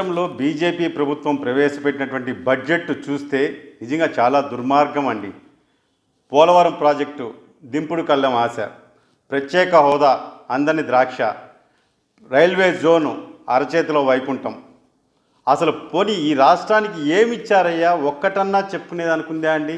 రాష్ట్రంలో బీజేపీ ప్రభుత్వం ప్రవేశపెట్టినటువంటి బడ్జెట్ చూస్తే నిజంగా చాలా దుర్మార్గం అండి. పోలవరం ప్రాజెక్టు దింపుడు కళ్ళం ఆశ, ప్రత్యేక హోదా అందని ద్రాక్ష, రైల్వే జోను అరచేతిలో వైకుంఠం. అసలు పోనీ ఈ రాష్ట్రానికి ఏమి ఇచ్చారయ్యా ఒక్కటన్నా చెప్పుకునేది అనుకుందా అండి?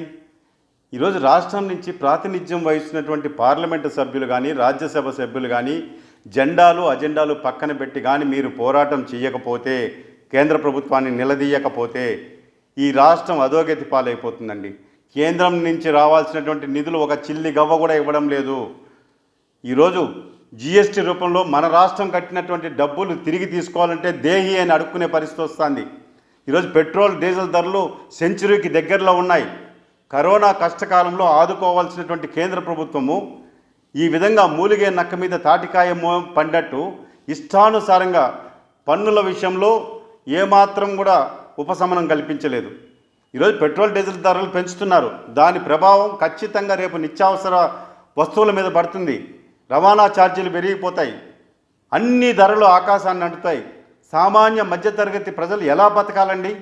ఈరోజు రాష్ట్రం నుంచి ప్రాతినిధ్యం వహిస్తున్నటువంటి పార్లమెంటు సభ్యులు కానీ రాజ్యసభ సభ్యులు కానీ జెండాలు అజెండాలు పక్కన పెట్టి కానీ మీరు పోరాటం చేయకపోతే, కేంద్ర ప్రభుత్వాన్ని నిలదీయకపోతే ఈ రాష్ట్రం అధోగతి పాలైపోతుందండి. కేంద్రం నుంచి రావాల్సినటువంటి నిధులు ఒక చిల్లి గవ్వ కూడా ఇవ్వడం లేదు. ఈరోజు జిఎస్టీ రూపంలో మన రాష్ట్రం కట్టినటువంటి డబ్బులు తిరిగి తీసుకోవాలంటే దేహి అని అడుక్కునే పరిస్థితి వస్తుంది. ఈరోజు పెట్రోల్ డీజిల్ ధరలు సెంచరీకి దగ్గరలో ఉన్నాయి. కరోనా కష్టకాలంలో ఆదుకోవాల్సినటువంటి కేంద్ర ప్రభుత్వము ఈ విధంగా మూలిగే నక్క మీద తాటికాయ పండట్టు ఇష్టానుసారంగా పన్నుల విషయంలో ఏమాత్రం కూడా ఉపశమనం కల్పించలేదు. ఈరోజు పెట్రోల్ డీజిల్ ధరలు పెంచుతున్నారు. దాని ప్రభావం ఖచ్చితంగా రేపు నిత్యావసర వస్తువుల మీద పడుతుంది. రవాణా ఛార్జీలు పెరిగిపోతాయి. అన్ని ధరలు ఆకాశాన్ని అంటుతాయి. సామాన్య మధ్యతరగతి ప్రజలు ఎలా బతకాలండి?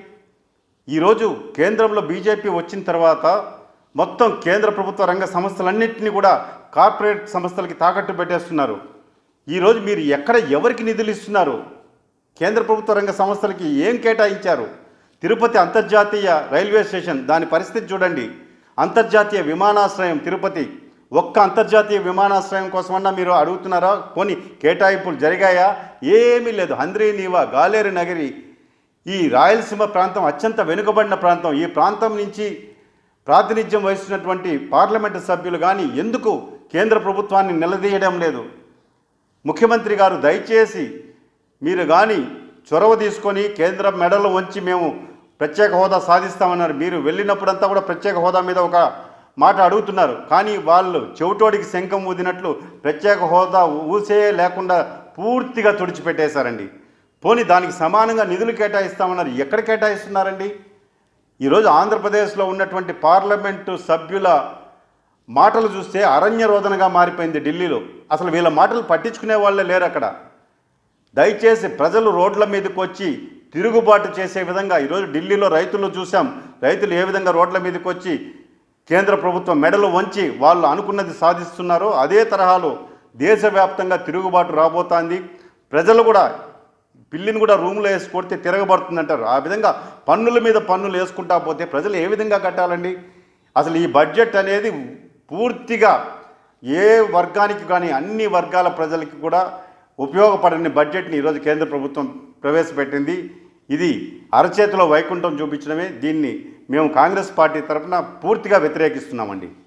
ఈరోజు కేంద్రంలో బీజేపీ వచ్చిన తర్వాత మొత్తం కేంద్ర ప్రభుత్వ రంగ సంస్థలన్నింటినీ కూడా కార్పొరేట్ సంస్థలకి తాకట్టు పెట్టేస్తున్నారు. ఈరోజు మీరు ఎక్కడ ఎవరికి నిధులు ఇస్తున్నారు? కేంద్ర ప్రభుత్వ రంగ సంస్థలకి ఏం కేటాయించారు? తిరుపతి అంతర్జాతీయ రైల్వే స్టేషన్ దాని పరిస్థితి చూడండి. అంతర్జాతీయ విమానాశ్రయం తిరుపతి, ఒక్క అంతర్జాతీయ విమానాశ్రయం కోసమన్నా మీరు అడుగుతున్నారా? కొన్ని కేటాయింపులు జరిగాయా? ఏమీ లేదు. హంద్రీ నీవా, గాలేరు నగరి, ఈ రాయలసీమ ప్రాంతం అత్యంత వెనుకబడిన ప్రాంతం. ఈ ప్రాంతం నుంచి ప్రాతినిధ్యం వహిస్తున్నటువంటి పార్లమెంటు సభ్యులు కానీ ఎందుకు కేంద్ర ప్రభుత్వాన్ని నిలదీయడం లేదు? ముఖ్యమంత్రి గారు దయచేసి మీరు కానీ చొరవ తీసుకొని కేంద్ర మెడలు వంచి మేము ప్రత్యేక హోదా సాధిస్తామన్నారు. మీరు వెళ్ళినప్పుడంతా కూడా ప్రత్యేక హోదా మీద ఒక మాట అడుగుతున్నారు. కానీ వాళ్ళు చెవిటోడికి శంఖం ఊదినట్లు ప్రత్యేక హోదా ఊసే లేకుండా పూర్తిగా తుడిచిపెట్టేశారండి. పోనీ దానికి సమానంగా నిధులు కేటాయిస్తామన్నారు. ఎక్కడ కేటాయిస్తున్నారండి? ఈరోజు ఆంధ్రప్రదేశ్లో ఉన్నటువంటి పార్లమెంటు సభ్యుల మాటలు చూస్తే అరణ్య రోదనగా మారిపోయింది ఢిల్లీలో. అసలు వీళ్ళ మాటలు పట్టించుకునే వాళ్ళే లేరు అక్కడ. దయచేసి ప్రజలు రోడ్ల మీదకి వచ్చి తిరుగుబాటు చేసే విధంగా ఈరోజు ఢిల్లీలో రైతులు చూసాం. రైతులు ఏ విధంగా రోడ్ల మీదకి వచ్చి కేంద్ర ప్రభుత్వం మెడలు వంచి వాళ్ళు అనుకున్నది సాధిస్తున్నారో అదే తరహాలో దేశవ్యాప్తంగా తిరుగుబాటు రాబోతోంది. ప్రజలు కూడా పిల్లిని కూడా రూమ్లో వేసి కొడితే తిరగబడుతుందంటారు. ఆ విధంగా పన్నుల మీద పన్నులు వేసుకుంటా పోతే ప్రజలు ఏ విధంగా కట్టాలండి? అసలు ఈ బడ్జెట్ అనేది పూర్తిగా ఏ వర్గానికి కానీ అన్ని వర్గాల ప్రజలకి కూడా ఉపయోగపడని బడ్జెట్ని ఈరోజు కేంద్ర ప్రభుత్వం ప్రవేశపెట్టింది. ఇది అరచేతిలో వైకుంఠం చూపించడమే. దీన్ని మేము కాంగ్రెస్ పార్టీ తరఫున పూర్తిగా వ్యతిరేకిస్తున్నామండి.